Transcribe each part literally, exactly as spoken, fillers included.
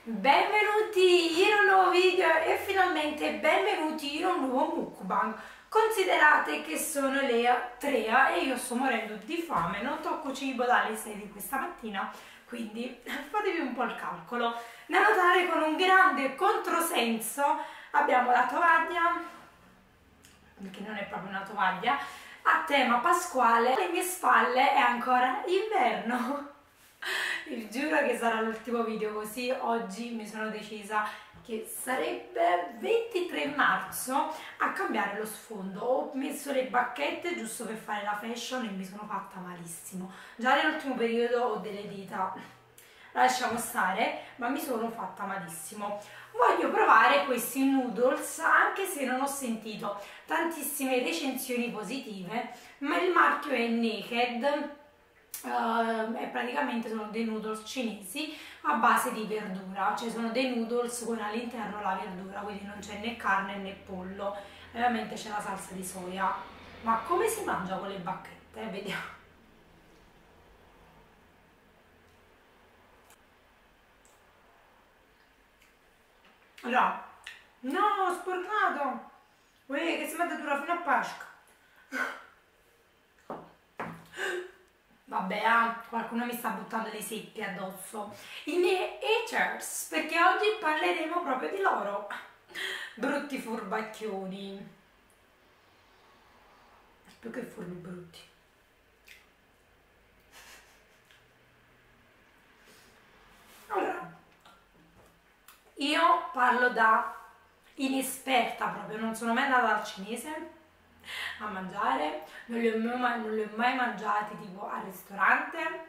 Benvenuti in un nuovo video e finalmente benvenuti in un nuovo mukbang. Considerate che sono le tre e io sto morendo di fame, non tocco cibo dalle sei di questa mattina, quindi fatevi un po' il calcolo. Da notare con un grande controsenso abbiamo la tovaglia, che non è proprio una tovaglia, a tema pasquale. Alle mie spalle è ancora inverno. Vi giuro che sarà l'ultimo video così. Oggi mi sono decisa che sarebbe ventitré marzo a cambiare lo sfondo. Ho messo le bacchette giusto per fare la fashion e mi sono fatta malissimo. Già nell'ultimo periodo ho delle dita, lasciamo stare, ma mi sono fatta malissimo. Voglio provare questi noodles anche se non ho sentito tantissime recensioni positive, ma il marchio è Naked. Uh, e praticamente sono dei noodles cinesi a base di verdura, cioè sono dei noodles con all'interno la verdura, quindi non c'è né carne né pollo, ovviamente c'è la salsa di soia. Ma come si mangia con le bacchette? Eh, vediamo. Allora, no, ho sporcato! Uè, che si mette dura fino a Pasqua! Vabbè, ah, qualcuno mi sta buttando dei seppi addosso. I miei haters, perché oggi parleremo proprio di loro. Brutti furbacchioni. Più che furbi brutti. Allora, io parlo da inesperta proprio, non sono mai andata al cinese a mangiare, non li ho mai, non li ho mai mangiati tipo al ristorante,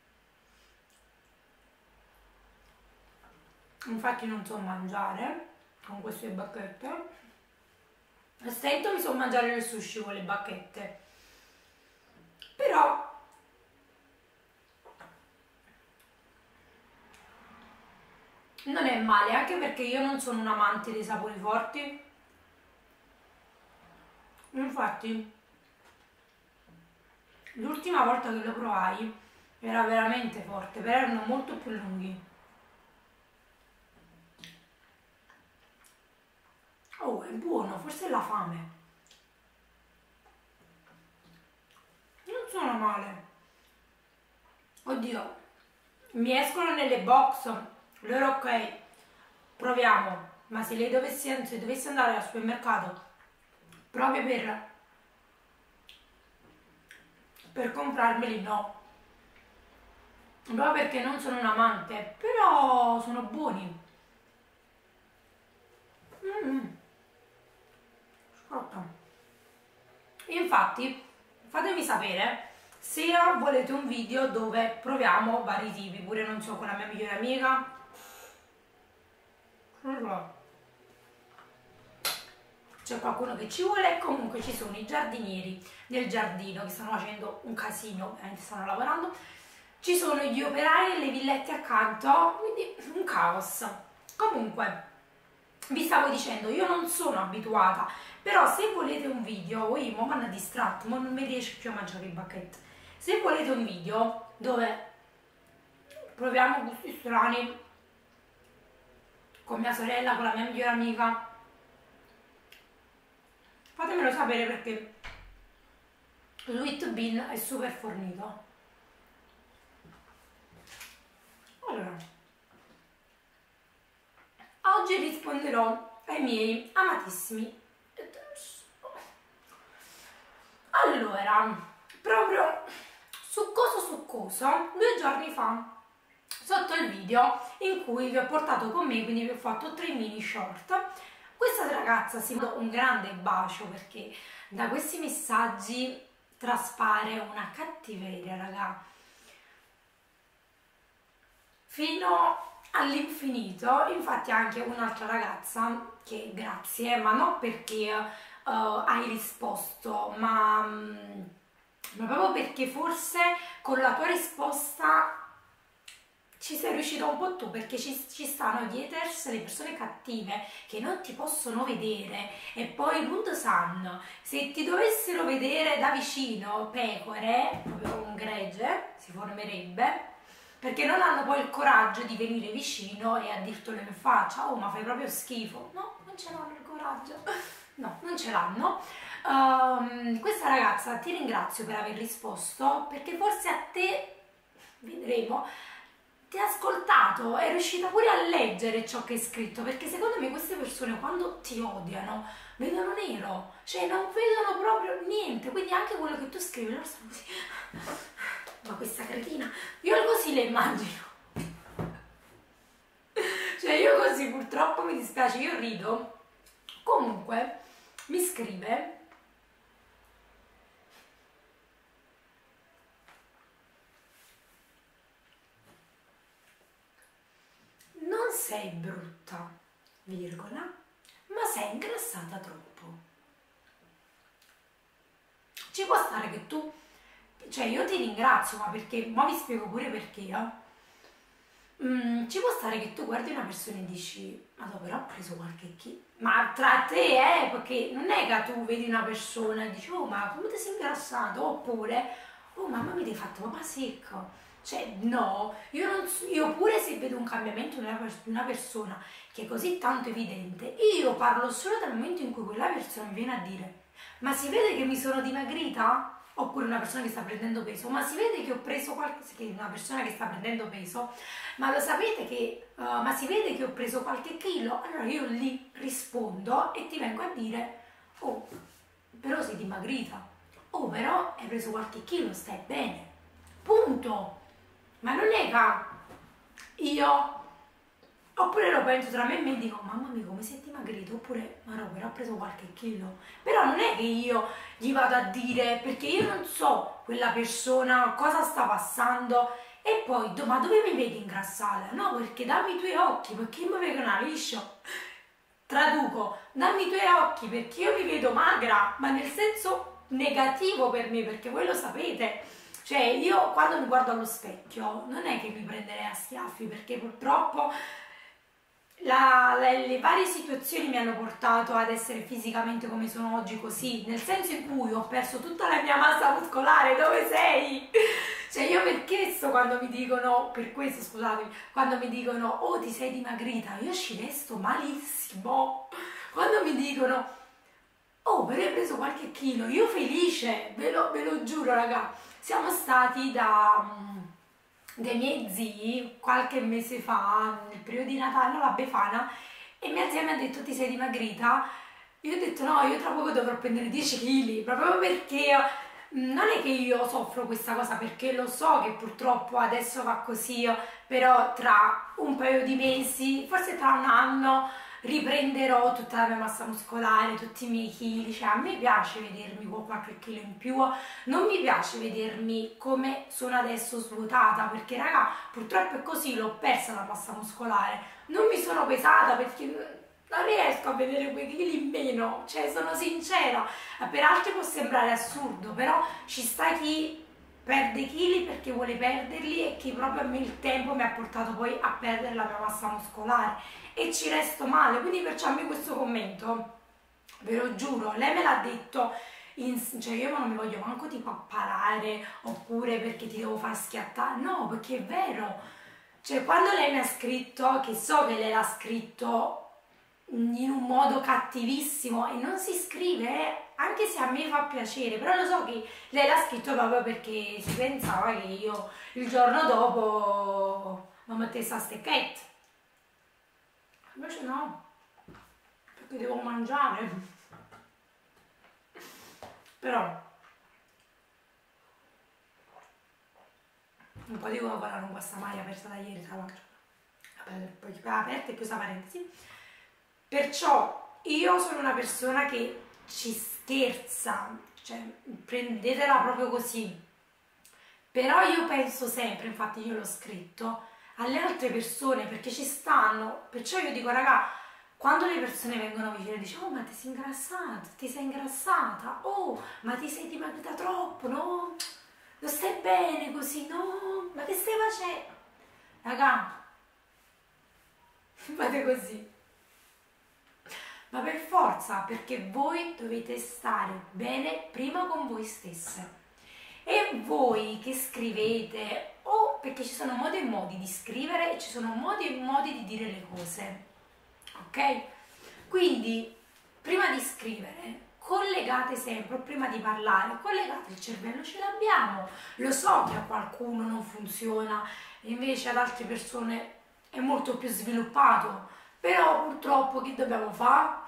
infatti non so mangiare con queste bacchette. A stento mi so mangiare il sushi con le bacchette, però non è male, anche perché io non sono un amante dei sapori forti. Infatti l'ultima volta che lo provai era veramente forte, però erano molto più lunghi. Oh, è buono, forse è la fame. Non sono male. Oddio, mi escono nelle box, allora ok, proviamo, ma se lei dovessi, se dovessi andare al supermercato proprio per per comprarmeli, no, proprio perché non sono un amante, però sono buoni. Mm. Scotta. Infatti fatemi sapere se volete un video dove proviamo vari tipi, pure non so, con la mia migliore amica. C'è qualcuno che ci vuole, comunque ci sono i giardinieri del giardino che stanno facendo un casino, ovviamente stanno lavorando, ci sono gli operai e le villette accanto, quindi un caos. Comunque, vi stavo dicendo, io non sono abituata, però se volete un video, oh, io mi hanno distratto, ma non mi riesco più a mangiare i bacchette. Se volete un video dove proviamo gusti strani con mia sorella, con la mia migliore amica, fatemelo sapere perché Sweet Bean è super fornito. Allora, oggi risponderò ai miei amatissimi haters. Allora, proprio succoso succoso, due giorni fa, sotto il video in cui vi ho portato con me, quindi vi ho fatto tre mini short, questa ragazza si dà un grande bacio perché da questi messaggi traspare una cattiveria, raga, fino all'infinito. Infatti anche un'altra ragazza che grazie, ma non perché uh, hai risposto, ma, ma proprio perché forse con la tua risposta ci sei riuscito un po' tu, perché ci, ci stanno gli haters, le persone cattive che non ti possono vedere e poi non sanno, se ti dovessero vedere da vicino, pecore, proprio un gregge si formerebbe, perché non hanno poi il coraggio di venire vicino e a dirtelo in faccia, oh ma fai proprio schifo, no, non ce l'hanno il coraggio, no, non ce l'hanno. Um, questa ragazza ti ringrazio per aver risposto, perché forse a te, vedremo, ti ha ascoltato, è riuscita pure a leggere ciò che hai scritto, perché secondo me queste persone quando ti odiano vedono nero, cioè non vedono proprio niente, quindi anche quello che tu scrivi loro stanno così, ma questa cretina, io così le immagino, cioè io così purtroppo mi dispiace, io rido. Comunque mi scrive: non sei brutta, virgola, ma sei ingrassata troppo. Ci può stare che tu, cioè io ti ringrazio, ma perché, ma vi spiego pure perché, eh? Mm, ci può stare che tu guardi una persona e dici, ma dopo però ho preso qualche chilo, ma tra te, eh, perché non è che tu vedi una persona e dici, oh ma come ti sei ingrassato, oppure, oh mamma mi hai fatto papà secco, cioè no, io, non, io pure se vedo un cambiamento in una, una persona che è così tanto evidente, io parlo solo dal momento in cui quella persona mi viene a dire, ma si vede che mi sono dimagrita? Oppure una persona che sta prendendo peso, ma si vede che ho preso qualche, che una persona che sta prendendo peso, ma lo sapete che, uh, ma si vede che ho preso qualche chilo? Allora io lì rispondo e ti vengo a dire, oh, però sei dimagrita, oh, però hai preso qualche chilo, stai bene, punto. Ma non è che io, oppure lo penso tra me e me e dico, mamma mia come sei dimagrito, oppure, ma no, però ho preso qualche chilo, però non è che io gli vado a dire, perché io non so quella persona cosa sta passando, e poi, do, ma dove mi vedi ingrassata? No, perché dammi i tuoi occhi, perché io mi vedo una liscia. Traduco, dammi i tuoi occhi, perché io mi vedo magra, ma nel senso negativo per me, perché voi lo sapete. Cioè, io quando mi guardo allo specchio, non è che mi prenderei a schiaffi, perché purtroppo La, le, le varie situazioni mi hanno portato ad essere fisicamente come sono oggi, così, nel senso in cui ho perso tutta la mia massa muscolare. Dove sei? Cioè io per questo quando mi dicono, per questo scusatemi, quando mi dicono oh ti sei dimagrita, io ci resto malissimo. Quando mi dicono oh però hai preso qualche chilo, io felice, ve lo, ve lo giuro raga. Siamo stati da dei miei zii qualche mese fa, nel periodo di Natale, alla Befana, e mia zia mi ha detto ti sei dimagrita? Io ho detto no, io tra poco dovrò prendere dieci chili, proprio perché non è che io soffro questa cosa, perché lo so che purtroppo adesso va così, però tra un paio di mesi, forse tra un anno, riprenderò tutta la mia massa muscolare, tutti i miei chili, cioè a me piace vedermi con qualche chilo in più, non mi piace vedermi come sono adesso svuotata, perché raga purtroppo è così, l'ho persa la massa muscolare, non mi sono pesata perché non riesco a vedere quei chili in meno, cioè sono sincera, per altri può sembrare assurdo, però ci sta chi perde chili perché vuole perderli e che proprio a me il tempo mi ha portato poi a perdere la mia massa muscolare e ci resto male, quindi perciò a me questo commento, ve lo giuro, lei me l'ha detto, in, cioè io non mi voglio manco tipo apparare oppure perché ti devo far schiattare, no, perché è vero, cioè quando lei mi ha scritto, che so che lei l'ha scritto in un modo cattivissimo e non si scrive, eh, anche se a me fa piacere, però lo so che lei l'ha scritto proprio perché si pensava che io il giorno dopo mi mettessi a stecchette, invece no, perché devo mangiare, però un po' di Coca-Cola non basta mai, aperta da ieri tra l'altro, poi aperta e chiusa parentesi. Perciò io sono una persona che ci scherza, cioè prendetela proprio così, però io penso sempre, infatti io l'ho scritto, alle altre persone perché ci stanno, perciò io dico raga, quando le persone vengono vicino e dicono oh ma ti sei ingrassata, ti sei ingrassata, oh ma ti sei dimagrita troppo, no, non stai bene così, no, ma che stai facendo? Raga, fate così. Ma per forza, perché voi dovete stare bene prima con voi stesse. E voi che scrivete o perché ci sono modi e modi di scrivere e ci sono modi e modi di dire le cose, ok? Quindi prima di scrivere collegate sempre, prima di parlare, collegate il cervello, ce l'abbiamo. Lo so che a qualcuno non funziona, invece ad altre persone è molto più sviluppato, però purtroppo che dobbiamo fare?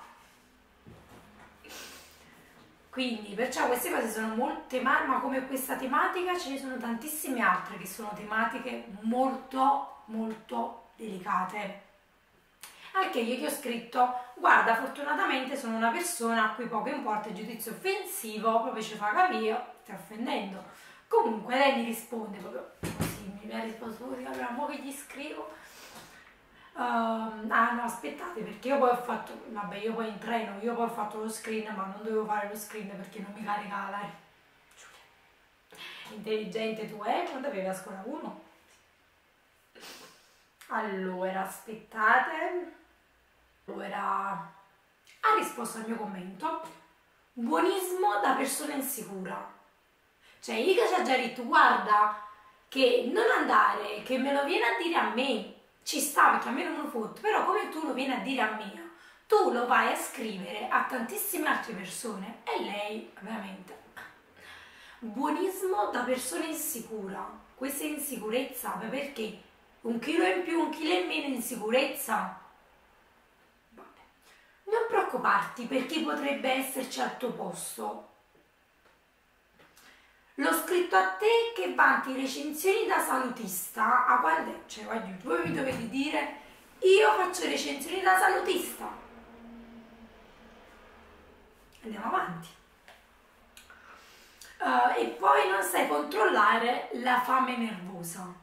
Quindi perciò queste cose sono molte, ma come questa tematica ce ne sono tantissime altre che sono tematiche molto molto delicate. Anche io che ho scritto, guarda, fortunatamente sono una persona a cui poco importa il giudizio offensivo, proprio ci fa capire, stai offendendo. Comunque lei mi risponde proprio così, mi ha risposto così, allora mo che gli scrivo. Uh, ah no, aspettate, perché io poi ho fatto, vabbè, io poi in treno, io poi ho fatto lo screen, ma non dovevo fare lo screen perché non mi carica la intelligente tu, eh? Quando avevi a scuola uno? Allora, aspettate. Allora, ha risposto al mio commento: buonismo da persona insicura. Cioè, io che ci ha già detto, guarda, che non andare, che me lo viene a dire a me, ci sta perché a me non lo foto, però come tu lo vieni a dire a me, tu lo vai a scrivere a tantissime altre persone e lei, ovviamente, buonismo da persona insicura. Questa insicurezza, perché un chilo in più, un chilo in meno in sicurezza? Vabbè. Non preoccuparti perché potrebbe esserci al tuo posto. L'ho scritto a te che vanti recensioni da salutista, a quando, cioè voglio, voi mi dovete dire, io faccio recensioni da salutista. Andiamo avanti. Uh, e poi non sai controllare la fame nervosa.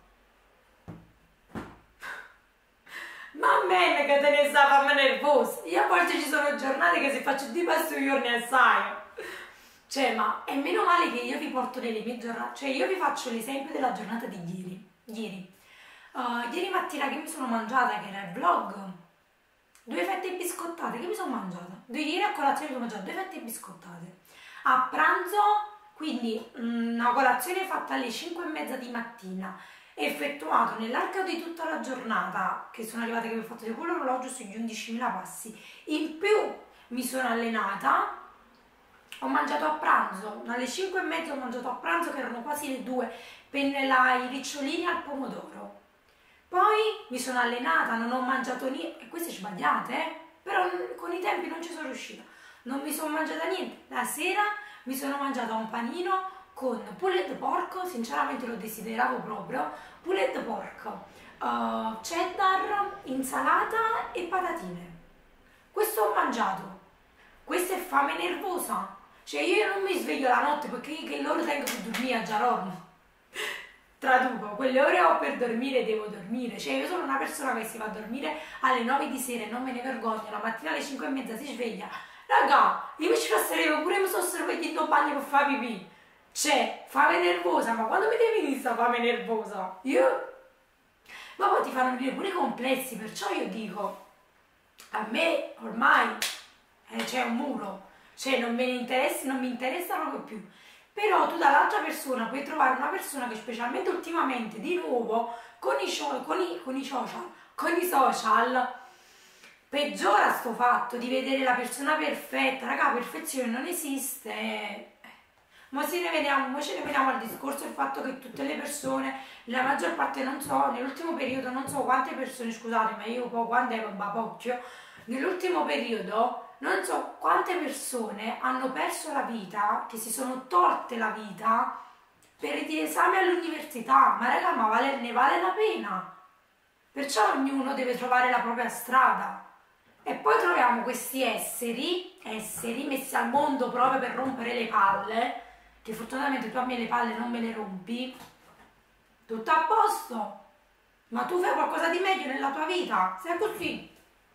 Ma a me che te ne sa fame nervosa? Io a volte ci sono giornate che se faccio di questo giorni assaio. Cioè, ma è meno male che io vi porto nelle mie giornate, cioè io vi faccio l'esempio della giornata di ieri. Ieri, uh, ieri mattina che mi sono mangiata, che era il vlog, due fette biscottate, che mi sono mangiata? Ieri a colazione mi sono mangiata due fette biscottate. A pranzo, quindi una colazione fatta alle cinque e mezza di mattina, effettuato nell'arco di tutta la giornata, che sono arrivata che vi ho fatto quello l'orologio sugli undicimila passi, in più mi sono allenata. Ho mangiato a pranzo, alle cinque e mezza ho mangiato a pranzo che erano quasi le due, pennellai, i ricciolini al pomodoro. Poi mi sono allenata, non ho mangiato niente, e queste sbagliate, eh? Però con i tempi non ci sono riuscita. Non mi sono mangiata niente. La sera mi sono mangiata un panino con poulet de porco, sinceramente lo desideravo proprio, poulet de porco, uh, cheddar, insalata e patatine. Questo ho mangiato. Questa è fame nervosa. Cioè io non mi sveglio la notte perché io che loro tengo per dormire a Giarorno. Traduco, quelle ore ho per dormire devo dormire. Cioè io sono una persona che si va a dormire alle nove di sera e non me ne vergogno, la mattina alle cinque e mezza si sveglia. Raga, io mi ci passerei pure, mi sto svegliando in bagno per fare pipì. Cioè, fame nervosa, ma quando mi devi venire sta fame nervosa? Io... Ma poi ti fanno venire pure complessi, perciò io dico, a me ormai eh, c'è un muro. Cioè non me ne interessa, non mi interessa proprio più. Però tu dall'altra persona puoi trovare una persona che specialmente ultimamente, di nuovo, con i, con i, con i social, con i social, peggiora sto fatto di vedere la persona perfetta. Raga, perfezione non esiste. Ma se ne veniamo, ma ce ne veniamo al discorso del fatto che tutte le persone, la maggior parte, non so, nell'ultimo periodo, non so quante persone, scusate, ma io poi quando ero un bapocchio, nell'ultimo periodo non so quante persone hanno perso la vita, che si sono tolte la vita per gli esami all'università. Ma raga, ma vale, ne vale la pena? Perciò ognuno deve trovare la propria strada. E poi troviamo questi esseri, esseri messi al mondo proprio per rompere le palle, che fortunatamente tu a me le palle non me le rompi, tutto a posto, ma tu fai qualcosa di meglio nella tua vita, sei così.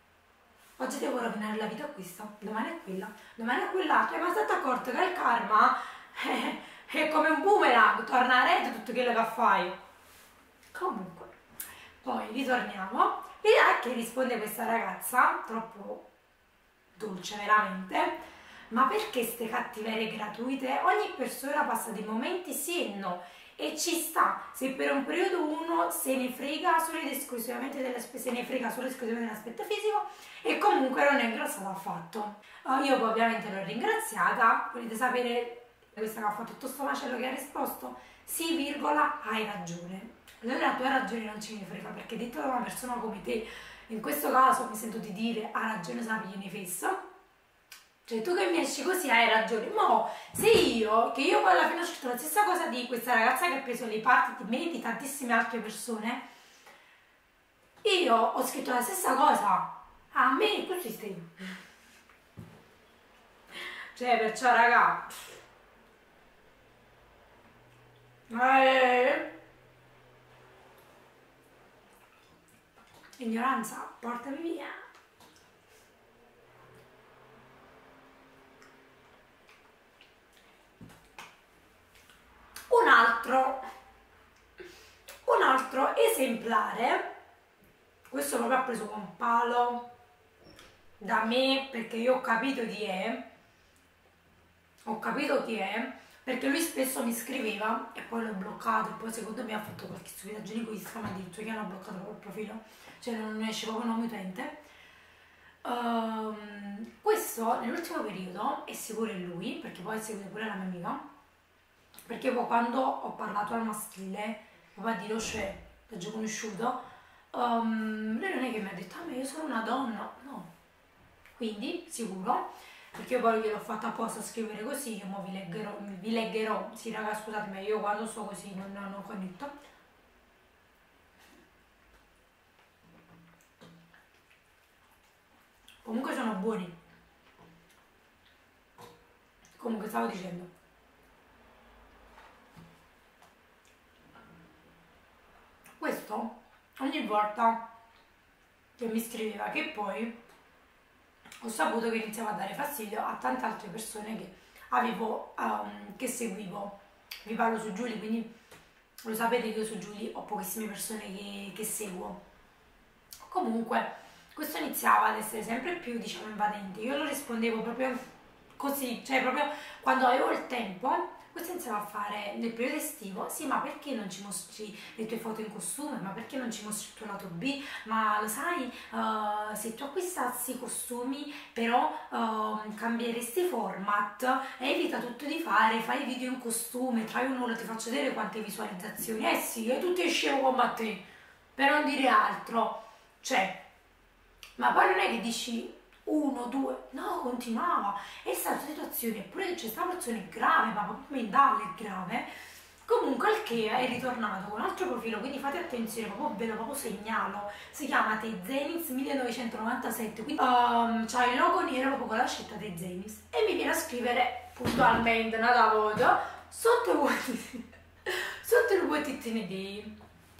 Oggi devo rovinare la vita a questa, domani a quella, domani a quell'altra. Ma state accorto che il karma è, è come un boomerang, torna a red tutto quello che fai. Comunque, poi ritorniamo. Vedete che risponde questa ragazza, troppo dolce veramente. Ma perché ste cattiverie gratuite? Ogni persona passa dei momenti sì e no. e ci sta se per un periodo uno se ne frega solo ed esclusivamente dell'aspetto, se ne frega solo ed esclusivamente dell'aspetto fisico e comunque non è ingrassato affatto. Uh, io poi ovviamente l'ho ringraziata. Volete sapere questa che ha fatto tutto sto macello che ha risposto? Sì, virgola, hai ragione. Allora tu hai ragione, non ci ne frega, perché detto da una persona come te, in questo caso mi sento di dire ha ragione Sapini fessa. Cioè tu che mi esci così hai ragione. Mo se io, che io poi alla fine ho scritto la stessa cosa di questa ragazza che ha preso le parti di me e di tantissime altre persone, io ho scritto la stessa cosa. A me così stai. Cioè perciò raga. Eh. Ignoranza, portami via. Un altro, un altro esemplare, questo proprio ha preso un palo da me perché io ho capito chi è, ho capito chi è, perché lui spesso mi scriveva e poi l'ho bloccato e poi secondo me ha fatto qualche stupidaggine con Instagram addirittura che hanno bloccato proprio il profilo, cioè non esce proprio il nome utente. Um, questo nell'ultimo periodo, e sicuro è lui, perché poi segue pure la mia amica, perché poi quando ho parlato al maschile, papà di Roche, l'ho già conosciuto, um, lui non è che mi ha detto, ah ma io sono una donna, no, quindi sicuro, perché io poi gliel'ho fatto apposta a scrivere così, io mo vi leggerò, vi leggerò, sì raga scusatemi, io quando sto così non, non connetto. Comunque sono buoni. Comunque stavo dicendo. Questo ogni volta che mi scriveva, che poi ho saputo che iniziava a dare fastidio a tante altre persone che avevo, um, che seguivo. Vi parlo su Giulia, quindi lo sapete che io su Giulia ho pochissime persone che, che seguo. Comunque questo iniziava ad essere sempre più, diciamo, invadente. Io lo rispondevo proprio così, cioè proprio quando avevo il tempo. Questo iniziava a fare nel periodo estivo, sì ma perché non ci mostri le tue foto in costume, ma perché non ci mostri il tuo lato B, ma lo sai, uh, se tu acquistassi i costumi però uh, cambieresti format, evita tutto di fare, fai video in costume, trai un'ora, ti faccio vedere quante visualizzazioni, eh sì, e tutti uscivo come a te, per non dire altro, cioè, ma poi non è che dici uno, due, no, continuava. E stata situazione, eppure c'è stata una situazione grave, ma proprio mentale grave. Comunque al che è ritornato con un altro profilo, quindi fate attenzione, proprio ve lo proprio segnalo. Si chiama Tezenis millenovecentonovantasette, quindi um, c'ha il logo nero proprio con la scelta Tezenis. E mi viene a scrivere puntualmente una volta sotto i vuoti sotto il vuotittine dei.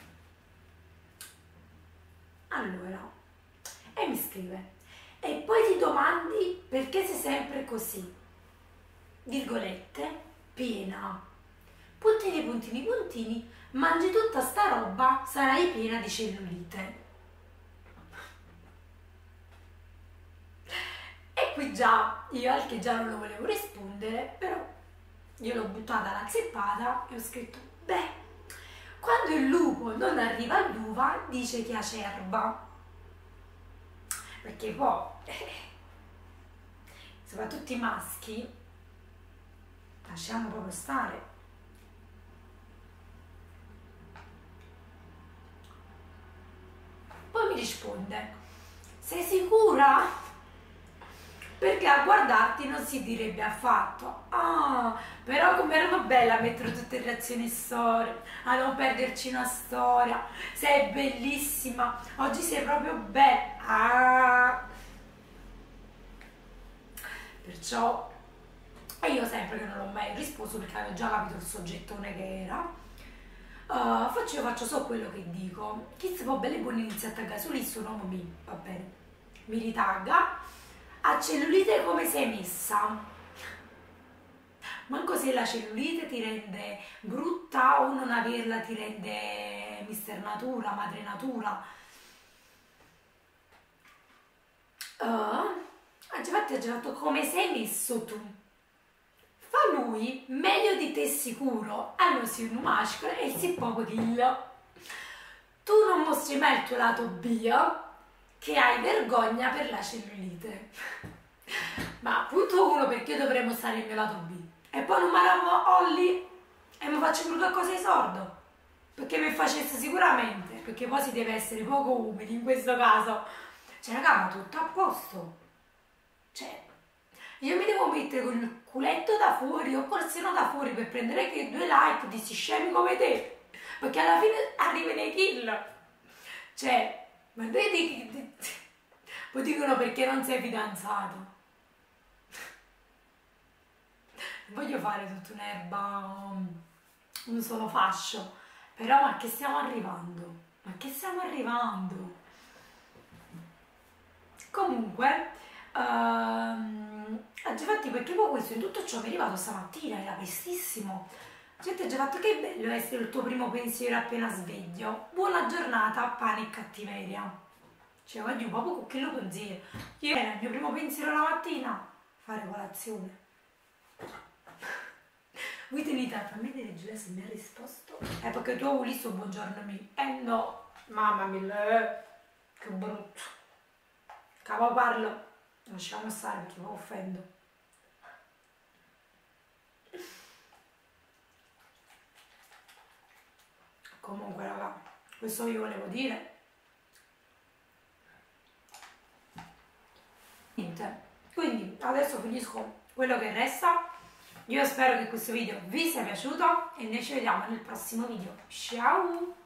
Allora, e mi scrive. E poi ti domandi perché sei sempre così, virgolette, piena, puntini puntini puntini, mangi tutta sta roba, sarai piena di cellulite. E qui già, io al che già non lo volevo rispondere, però io l'ho buttata la zeppata e ho scritto, beh, quando il lupo non arriva all'uva dice che acerba. Perché poi, soprattutto i maschi, lasciamo proprio stare. Poi mi risponde, sei sicura? Perché a guardarti non si direbbe affatto. Ah, però come erano bella mettere tutte le reazioni storie, a non perderci una storia. Sei bellissima, oggi sei proprio bella. Ah. Perciò, e io sempre che non l'ho mai risposto perché avevo già capito il soggettone che era, uh, faccio, io faccio so quello che dico. Chi si può belle buone inizia a taggare su lì, un uomo mi, va bene, mi ritagga. A cellulite come sei messa? Manco se la cellulite ti rende brutta o non averla ti rende mister natura, madre natura. Uh, ha già fatto come sei messo tu? Fa lui. lui, meglio di te sicuro, allora si un maschio e si proprio kill. Tu non mostri mai il tuo lato B, che hai vergogna per la cellulite. Ma punto uno, perché io dovrei mostrare il mio lato B? E poi non mi lavo Olli e mi faccio qualche cosa di sordo. Perché mi facesse sicuramente, perché poi si deve essere poco umidi in questo caso. Cioè raga, ma tutto a posto. Cioè, io mi devo mettere con il culetto da fuori o col seno da fuori per prendere che due like di sti scemi come te. Perché alla fine arrivi nei kill. Cioè, ma vedi che... Poi dicono perché non sei fidanzato. Non voglio fare tutta un'erba, un solo fascio. Però ma che stiamo arrivando? Ma che stiamo arrivando? Comunque, ehm, ha già fatto perché poi questo in tutto ciò mi è arrivato stamattina, era prestissimo. Gente, ha già fatto che bello essere il tuo primo pensiero appena sveglio. Buona giornata, pane e cattiveria. Cioè, voglio proprio con che lo consiglio. Io era il mio primo pensiero la mattina, fare colazione. Voi tenete a fammi vedere Giulia se mi ha risposto. Eh, perché tu avevi visto buongiorno mi. Eh no, mamma mia, che brutto. Cavo parlo. Lasciamo stare perché mi offendo. Comunque raga, questo vi volevo dire. Niente. Quindi adesso finisco quello che resta. Io spero che questo video vi sia piaciuto e noi ci vediamo nel prossimo video. Ciao!